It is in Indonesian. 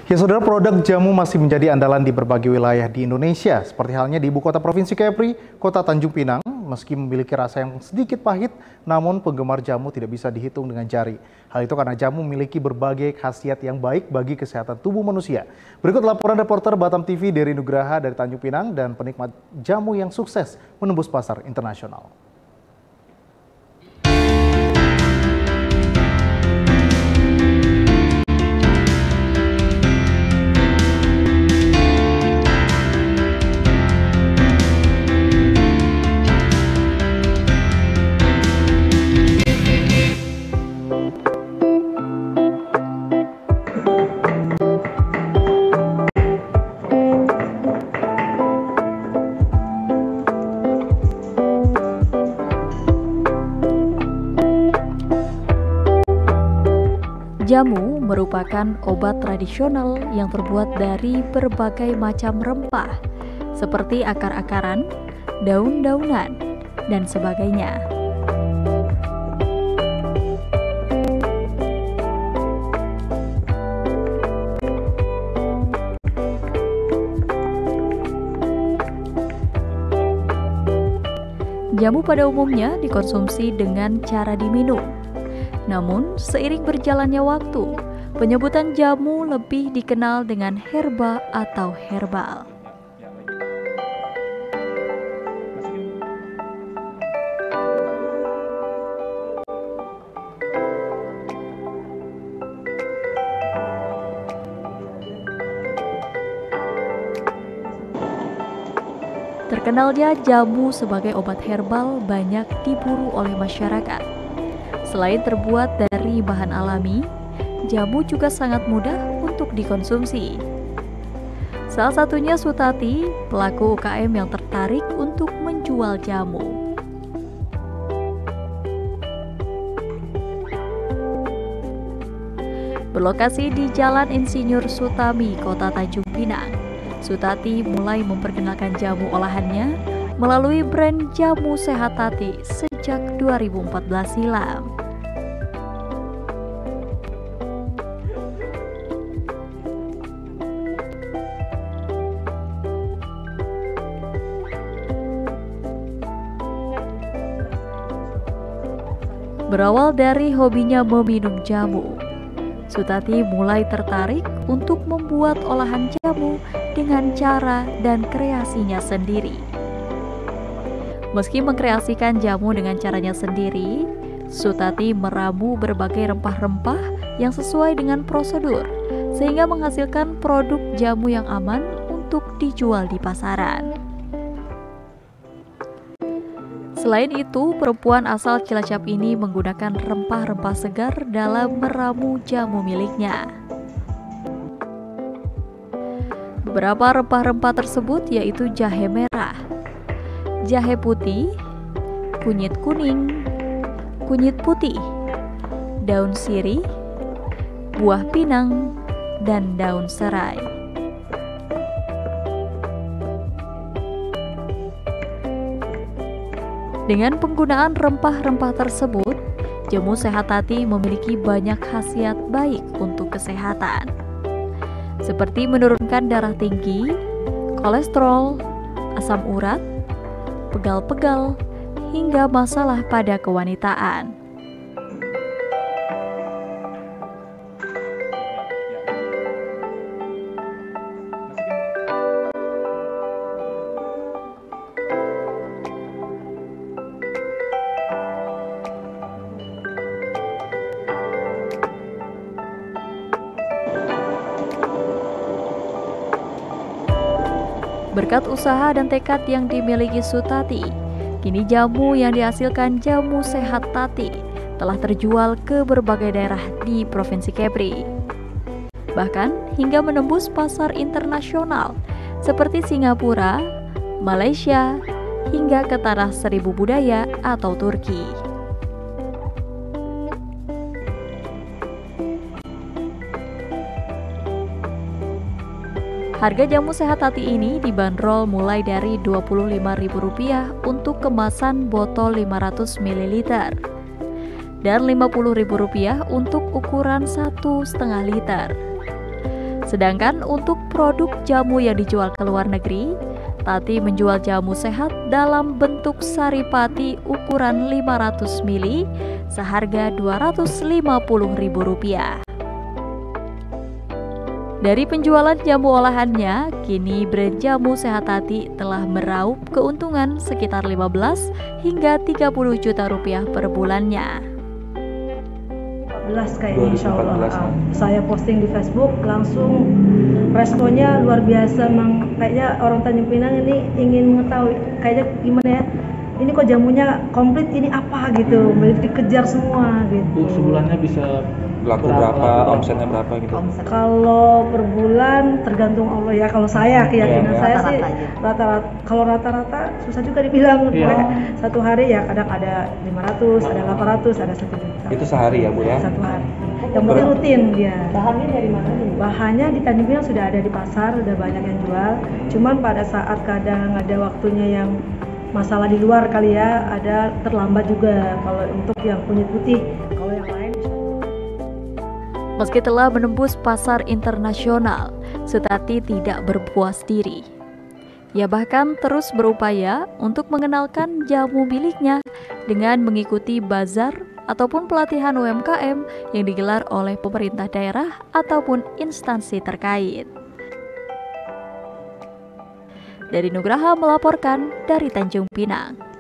Ya, saudara, produk jamu masih menjadi andalan di berbagai wilayah di Indonesia, seperti halnya di ibu kota provinsi Kepri, Kota Tanjung Pinang. Meski memiliki rasa yang sedikit pahit, namun penggemar jamu tidak bisa dihitung dengan jari. Hal itu karena jamu memiliki berbagai khasiat yang baik bagi kesehatan tubuh manusia. Berikut laporan reporter Batam TV Dery Nugraha dari Tanjung Pinang dan penikmat jamu yang sukses menembus pasar internasional. Jamu merupakan obat tradisional yang terbuat dari berbagai macam rempah, seperti akar-akaran, daun-daunan, dan sebagainya. Jamu pada umumnya dikonsumsi dengan cara diminum. Namun, seiring berjalannya waktu, penyebutan jamu lebih dikenal dengan herba atau herbal. Terkenalnya jamu sebagai obat herbal banyak diburu oleh masyarakat. Selain terbuat dari bahan alami, jamu juga sangat mudah untuk dikonsumsi. Salah satunya Sutati, pelaku UKM yang tertarik untuk menjual jamu. Berlokasi di Jalan Insinyur Sutami, Kota Tanjung Pinang, Sutati mulai memperkenalkan jamu olahannya melalui brand Jamu Sehat Tati sejak 2014 silam. Berawal dari hobinya meminum jamu, Sutati mulai tertarik untuk membuat olahan jamu dengan cara dan kreasinya sendiri. Meski mengkreasikan jamu dengan caranya sendiri, Sutati meramu berbagai rempah-rempah yang sesuai dengan prosedur, sehingga menghasilkan produk jamu yang aman untuk dijual di pasaran. Selain itu, perempuan asal Cilacap ini menggunakan rempah-rempah segar dalam meramu jamu miliknya. Beberapa rempah-rempah tersebut yaitu jahe merah, jahe putih, kunyit kuning, kunyit putih, daun sirih, buah pinang, dan daun serai. Dengan penggunaan rempah-rempah tersebut, jamu Sehat Tati memiliki banyak khasiat baik untuk kesehatan, seperti menurunkan darah tinggi, kolesterol, asam urat, pegal-pegal, hingga masalah pada kewanitaan. Berkat usaha dan tekad yang dimiliki Sutati, kini jamu yang dihasilkan Jamu Sehat Tati telah terjual ke berbagai daerah di Provinsi Kepri. Bahkan hingga menembus pasar internasional seperti Singapura, Malaysia, hingga ke Tanah Seribu Budaya atau Turki. Harga jamu Sehat Tati ini dibanderol mulai dari Rp25.000 untuk kemasan botol 500 ml dan Rp50.000 untuk ukuran 1,5 liter. Sedangkan untuk produk jamu yang dijual ke luar negeri, Tati menjual jamu sehat dalam bentuk saripati ukuran 500 ml seharga Rp250.000. Dari penjualan jamu olahannya, kini brand jamu sehat Tati telah meraup keuntungan sekitar 15 hingga 30 juta rupiah per bulannya. 14 kayaknya insya Allah. Saya posting di Facebook, langsung responnya luar biasa. Kayaknya orang Tanjung Pinang ini ingin mengetahui kayaknya gimana ya, ini kok jamunya komplit, ini apa gitu, dikejar semua gitu. Sebulannya bisa laku berapa, omsetnya berapa gitu? Kalau per bulan tergantung Allah ya. Kalau saya keyakinan saya sih rata-rata. Kalau rata-rata susah juga dibilang. Satu hari ya kadang ada 500, ada 800, ada 1 juta. Itu sehari ya Bu ya? Satu hari. Yang penting rutin dia. Bahannya dari mana nih? Bahannya di Tanjung Pinang sudah ada di pasar, sudah banyak yang jual. Cuman pada saat kadang ada waktunya yang masalah di luar kali ya, ada terlambat juga kalau untuk yang kunyit putih. Kalau yang lain meski telah menembus pasar internasional, Sutati tidak berpuas diri. Ia bahkan terus berupaya untuk mengenalkan jamu miliknya dengan mengikuti bazar ataupun pelatihan UMKM yang digelar oleh pemerintah daerah ataupun instansi terkait. Dari Nugraha melaporkan dari Tanjung Pinang.